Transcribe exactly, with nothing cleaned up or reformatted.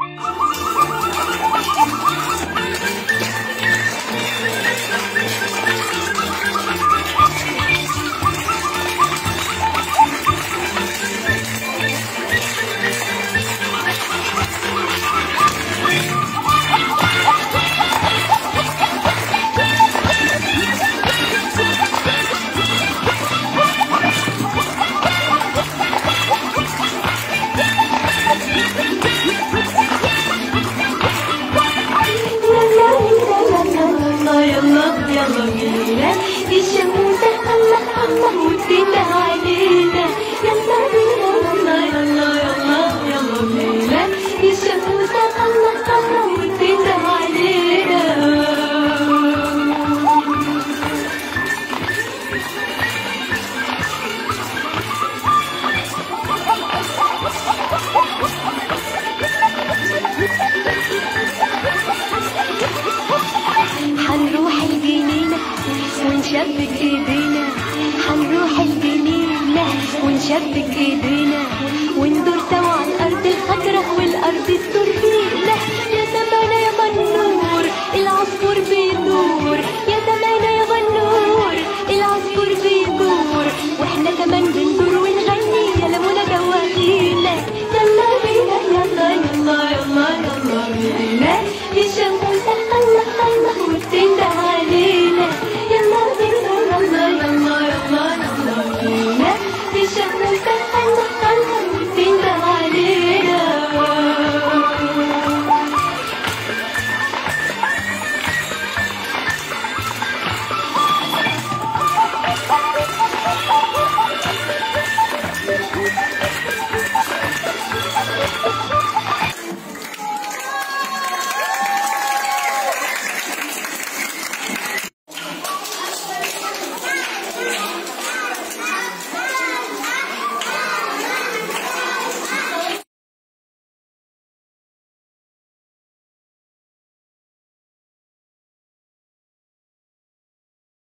يلا بينا الشمس الله الله وتطلع علينا. يلا بينا يلا يلا يلا يلا بينا الشمس الله الله وتطلع علينا. حنروح الجنينة ونشبك ايدينا، حنروح الجنينة ونشبك ايدينا، وندور سوا على الأرض الخضرا.